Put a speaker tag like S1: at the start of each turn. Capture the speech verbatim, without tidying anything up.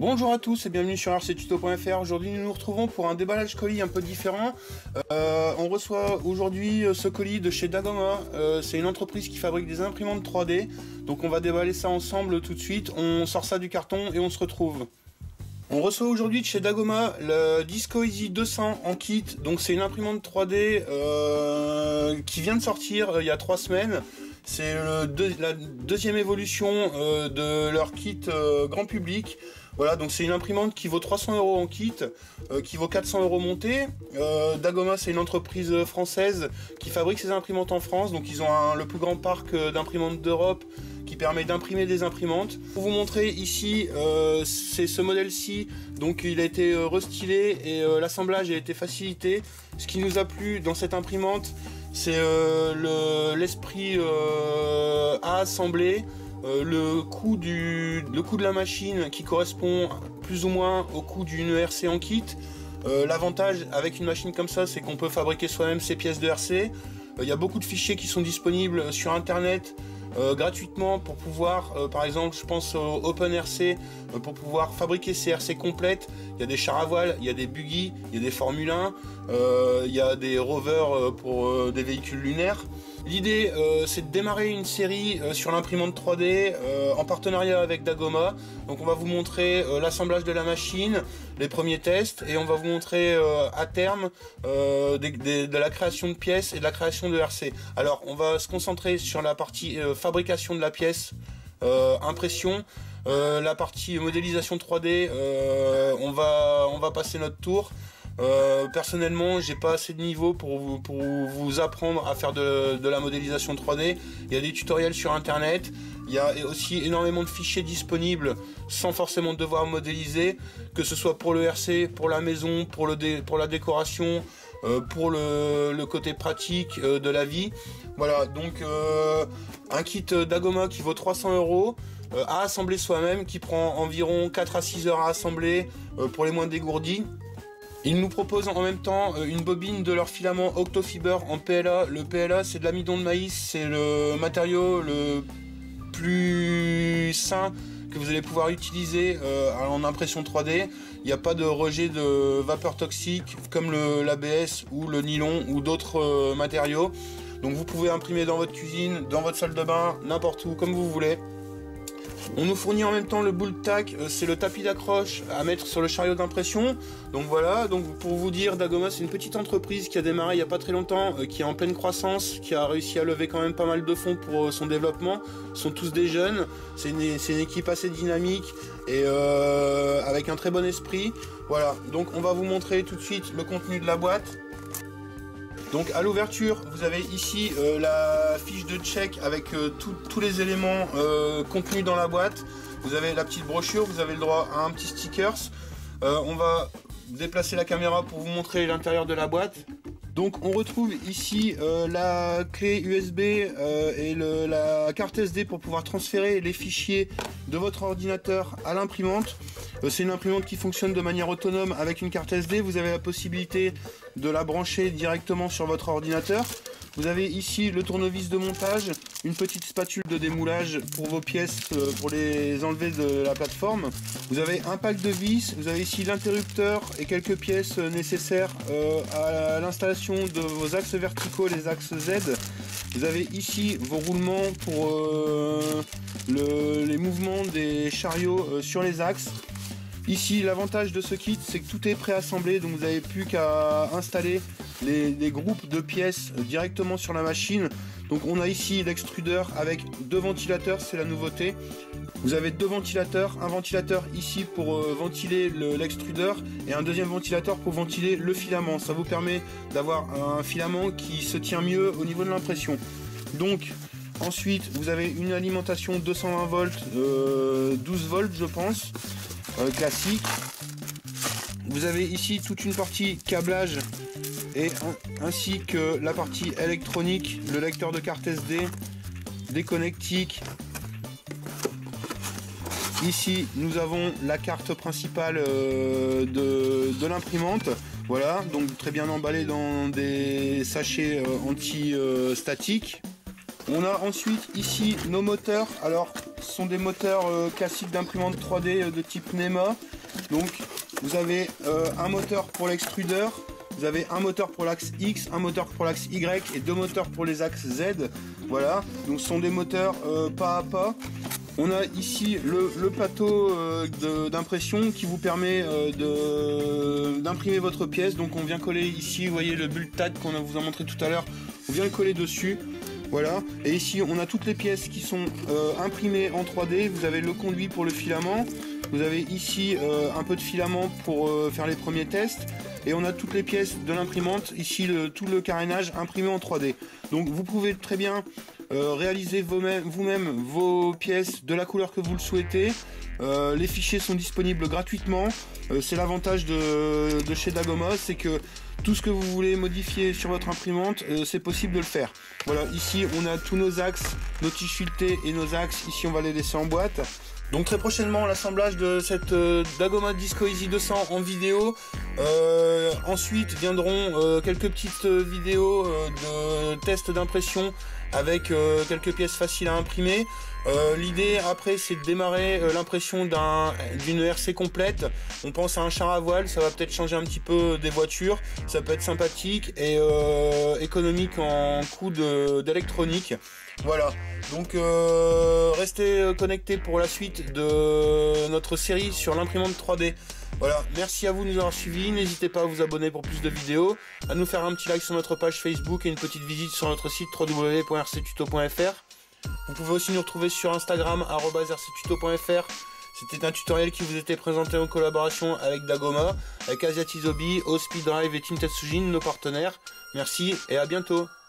S1: Bonjour à tous et bienvenue sur R C Tuto point F R. Aujourd'hui nous nous retrouvons pour un déballage colis un peu différent. Euh, on reçoit aujourd'hui ce colis de chez Dagoma. Euh, c'est une entreprise qui fabrique des imprimantes trois D. Donc on va déballer ça ensemble tout de suite. On sort ça du carton et on se retrouve. On reçoit aujourd'hui de chez Dagoma le Disco Easy deux cents en kit. Donc c'est une imprimante trois D euh, qui vient de sortir euh, il y a trois semaines. C'est deux, la deuxième évolution euh, de leur kit euh, grand public. Voilà, donc c'est une imprimante qui vaut trois cents euros en kit, euh, qui vaut quatre cents euros montée. Euh, Dagoma, c'est une entreprise française qui fabrique ses imprimantes en France. Donc ils ont un, le plus grand parc d'imprimantes d'Europe qui permet d'imprimer des imprimantes. Pour vous montrer ici, euh, c'est ce modèle-ci. Donc il a été euh, restylé et euh, l'assemblage a été facilité. Ce qui nous a plu dans cette imprimante, c'est euh, l'esprit le, euh, à assembler. Euh, le coût du le coût de la machine qui correspond plus ou moins au coût d'une E R C en kit. Euh, L'avantage avec une machine comme ça, c'est qu'on peut fabriquer soi-même ses pièces de R C. Il euh, y a beaucoup de fichiers qui sont disponibles sur internet euh, gratuitement pour pouvoir, euh, par exemple, je pense au OpenRC, euh, pour pouvoir fabriquer ces R C complètes. Il y a des chars à voile, il y a des buggy, il y a des Formule un, euh, il y a des rovers pour euh, des véhicules lunaires. L'idée euh, c'est de démarrer une série euh, sur l'imprimante trois D euh, en partenariat avec Dagoma. Donc on va vous montrer euh, l'assemblage de la machine, les premiers tests, et on va vous montrer euh, à terme euh, des, des, de la création de pièces et de la création de R C. Alors on va se concentrer sur la partie euh, fabrication de la pièce, euh, impression. Euh, la partie modélisation trois D, euh, on va on va passer notre tour. Euh, personnellement, j'ai pas assez de niveau pour vous, pour vous apprendre à faire de, de la modélisation trois D. Il y a des tutoriels sur internet, il y a aussi énormément de fichiers disponibles sans forcément devoir modéliser, que ce soit pour le R C, pour la maison, pour, le dé, pour la décoration, euh, pour le, le côté pratique euh, de la vie. Voilà, donc euh, un kit Dagoma qui vaut trois cents euros. Euh, à assembler soi-même, qui prend environ quatre à six heures à assembler euh, pour les moins dégourdis. Ils nous proposent en même temps une bobine de leur filament Octofiber en P L A. Le P L A, c'est de l'amidon de maïs, c'est le matériau le plus sain que vous allez pouvoir utiliser euh, en impression trois D. Il n'y a pas de rejet de vapeur toxique comme l'A B S ou le nylon ou d'autres euh, matériaux. Donc vous pouvez imprimer dans votre cuisine, dans votre salle de bain, n'importe où, comme vous voulez. On nous fournit en même temps le boule tack, c'est le tapis d'accroche à mettre sur le chariot d'impression. Donc voilà, donc pour vous dire, Dagoma c'est une petite entreprise qui a démarré il n'y a pas très longtemps, qui est en pleine croissance, qui a réussi à lever quand même pas mal de fonds pour son développement. Ils sont tous des jeunes, c'est une, une équipe assez dynamique et euh, avec un très bon esprit. Voilà, donc on va vous montrer tout de suite le contenu de la boîte. Donc à l'ouverture, vous avez ici euh, la fiche de check avec euh, tous les éléments euh, contenus dans la boîte. Vous avez la petite brochure, vous avez le droit à un petit stickers. Euh, on va déplacer la caméra pour vous montrer l'intérieur de la boîte. Donc on retrouve ici euh, la clé U S B euh, et le, la carte S D pour pouvoir transférer les fichiers de votre ordinateur à l'imprimante. Euh, c'est une imprimante qui fonctionne de manière autonome avec une carte S D. Vous avez la possibilité de la brancher directement sur votre ordinateur. Vous avez ici le tournevis de montage, une petite spatule de démoulage pour vos pièces, euh, pour les enlever de la plateforme. Vous avez un pack de vis, vous avez ici l'interrupteur et quelques pièces nécessaires euh, à l'installation de vos axes verticaux, les axes Z. Vous avez ici vos roulements pour euh, le, les mouvements des chariots euh, sur les axes. Ici, l'avantage de ce kit, c'est que tout est préassemblé, donc vous n'avez plus qu'à installer les, les groupes de pièces directement sur la machine. Donc on a ici l'extrudeur avec deux ventilateurs, c'est la nouveauté. Vous avez deux ventilateurs, un ventilateur ici pour euh, ventiler l'extrudeur et un deuxième ventilateur pour ventiler le filament. Ça vous permet d'avoir un filament qui se tient mieux au niveau de l'impression. Donc ensuite, vous avez une alimentation deux cent vingt volts, euh, douze volts je pense. Euh, classique. Vous avez ici toute une partie câblage et un, ainsi que la partie électronique, le lecteur de carte S D, des connectiques. Ici nous avons la carte principale euh, de, de l'imprimante. Voilà, donc très bien emballé dans des sachets euh, anti-statiques. On a ensuite ici nos moteurs. Alors, ce sont des moteurs euh, classiques d'imprimante trois D euh, de type NEMA. Donc, vous avez euh, un moteur pour l'extrudeur, vous avez un moteur pour l'axe X, un moteur pour l'axe Y et deux moteurs pour les axes Z. Voilà, donc ce sont des moteurs euh, pas à pas. On a ici le, le plateau euh, d'impression qui vous permet euh, d'imprimer votre pièce. Donc on vient coller ici, vous voyez le bulle tag qu'on vous a montré tout à l'heure, on vient le coller dessus. Voilà, et ici on a toutes les pièces qui sont euh, imprimées en trois D. Vous avez le conduit pour le filament, vous avez ici euh, un peu de filament pour euh, faire les premiers tests, et on a toutes les pièces de l'imprimante, ici le, tout le carénage imprimé en trois D. Donc vous pouvez très bien euh, réaliser vous-même vos pièces de la couleur que vous le souhaitez. Euh, les fichiers sont disponibles gratuitement. Euh, c'est l'avantage de, de chez Dagoma, c'est que tout ce que vous voulez modifier sur votre imprimante, euh, c'est possible de le faire. Voilà, ici on a tous nos axes, nos tiges filetées et nos axes, ici on va les laisser en boîte. Donc très prochainement l'assemblage de cette euh, Dagoma Disco Easy deux cents en vidéo. Euh, ensuite viendront euh, quelques petites euh, vidéos euh, de tests d'impression avec euh, quelques pièces faciles à imprimer. Euh, L'idée après c'est de démarrer euh, l'impression d'une R C complète. On pense à un char à voile, ça va peut-être changer un petit peu des voitures, ça peut être sympathique et euh, économique en coût d'électronique. Voilà, donc euh, restez connectés pour la suite de notre série sur l'imprimante trois D. Voilà, merci à vous de nous avoir suivis, n'hésitez pas à vous abonner pour plus de vidéos, à nous faire un petit like sur notre page Facebook et une petite visite sur notre site w w w point r c tuto point f r. Vous pouvez aussi nous retrouver sur Instagram arobase r c tuto point f r. C'était un tutoriel qui vous était présenté en collaboration avec Dagoma, avec Asiatizobi, Ospeed Drive et Team Tetsujin, nos partenaires. Merci et à bientôt.